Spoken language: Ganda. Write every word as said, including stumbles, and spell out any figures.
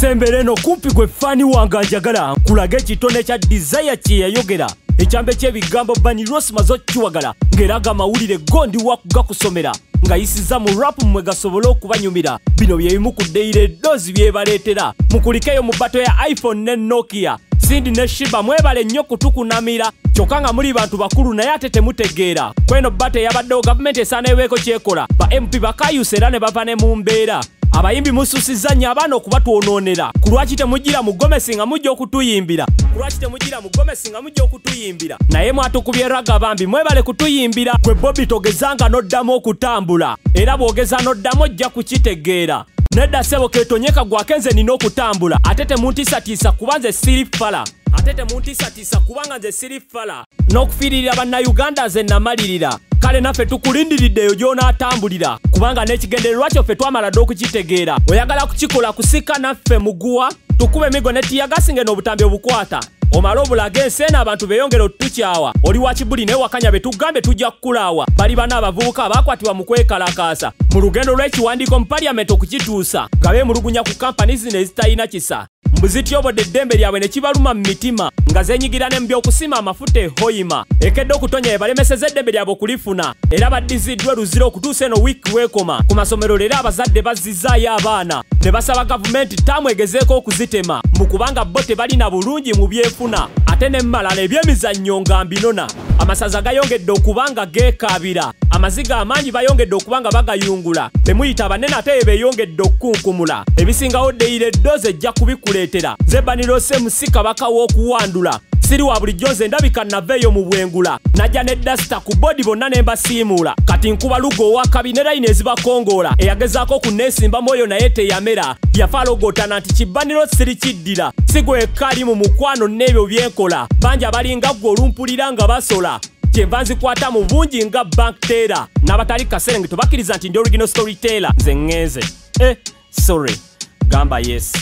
Sembereno kumpi gwe fani wanga njagala kulage kitone kya desire kye yayogera ekyambe ky'ebigambo Bunny Ross mazo kiwagala ngeraga mawulire gondi wakuga kusomera nga yisiza mu rap mwe gasobola okubanyumira bino bye bimu ku daily dozi bye baleetera mukulikeyo mu bato ya iPhone ne Nokia Sindi ne Shiba mwebale nnyo kutukunamira kyokka nga muli bantu bakulu naye ate temutegeera kweno bato yabaddewo gavumenti esaana ebeeko kyekola ba M P bakayusa era ne bava ne mu mbeera abayimbi mususiza nnyo abaana okubatwonoonera ku lwaki temugira mu Gomesi nga mujja okutuyimbira ku lwaki temugira mu Gomesi nga mujja okutuyimbira naye mwatukubye raga bambi mwebale kutuyimbira gwe Bobby togezanga n'oddamu okutambula era bw'ogeza n'oddamu ojja kukitegeera nedda ssebo ketonyeka gwakenze nina okutambula ate temuntiisatiisa kuba nze siri fala ate temuntiisatiisa kubanga nze siri fala n'okufiiririra bannayuganda ze namalirira kale naffe tukulindiriddeyo gy'onaatambulira kubanga n'ekigendererwa kyoffe twamala dde okukitegeera oyagala kukikola kusika naffe muguwa tukube emigo ne tiyagasinge n'obutambi obukwata omala obulaga enseena abantu beeyongera otutukyawa oli wa kibuli naye wakanya be tugambe tujja kukulaawa bali bana abavubuka abaakwatibwa mu kwekalakaasa mu lugendo lw'ekiwandiiko mu paliyamenti okukituusa nga beemulugunya ku kampani zino ezitalina kisa mbuzityoobodde eddembe lyabwe ne kibaluma mu mitima nga zeenyigira ne mu by'okusima amafuta e Hoima ekedde okutonya bye balemeseza eddembe lyabwe okulifuna era baddiziddwa oluzira okutuusa eno wiiki weekoma ku masomero leero abazadde bazzizaayo abaana ne basaba gavumenti taamwegezeeko okuzitema mu kubanga bo tebalina bulungi mu byefuna ate ne mmalala ebyemizannyo nga mbinona amasaza gayongedde okubanga geekaabira amaziga amangi bayongedde okubanga bagayungula bemuyita banene ate ye beeyongedde okukunkumula ebisingawo deyire ddoze ejja kubikuleetera nze Bunny Ross musi kabaka w'okuwandula siri wa bulijjo nze ndabika naveeyo mu bwengula najja ne dasita ku bodi bonna ne mbasiimuula kati nkuba lugo owakabi ne layini ezibakongoola eyagezaako kunneesimbamu oyo naye teyamera yafa alogootana nti ki Bunny Ross siri kiddira si gwe ekkaali mu mukwano n'ebyo byenkola bangi abalinga ggwe olumpulira nga basola kyenva nzikwata mu bungi nga bank teller n'abatali kaserenge tebakkiriza nti ndi original storyteller nze ŋŋenze eh sorry gamba yes